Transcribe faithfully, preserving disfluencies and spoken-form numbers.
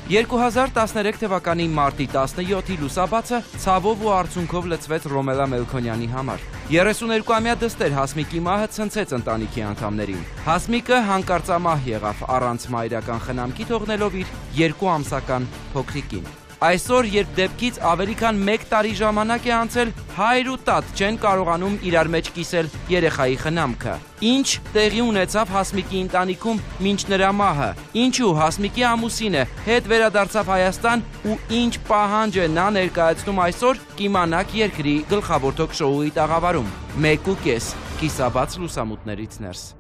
երկու հազար տասներեք թվականի մարտի տասնյոթի լուսաբացը ցավով ու արցունքով լցվեց Ռոմելա Մելքոնյանի համար։ երեսուներկուամյա դստեր Հասմիկի մահը ցնցեց ընտանիքի անդամներին։ Հասմիկը հանկարծամահ եղավ առանց մայրական խնամքի թողնելով իր երկու ամսական փոքրիկին։ Այսօր, երբ դեպքից ավելի քան մեկ տարի ժամանակ է անցել, հայր ու տատ չեն կարողանում իրար մեջ կիսել երեխայի խնամքը։ Ինչ տեղի ունեցավ Հասմիկի ընտանիքում մինչ նրա մահը, ինչու Հասմիկի ամուսինը հետ վերադարձավ Հայաստան ու ինչ պահանջ է նա ներկայացնում այսօր, կիմանաք երկրի գլխավոր թոք շոուի տաղավարում։ Մեկ ու կես կիսաբաց լուսամուտներից ներս։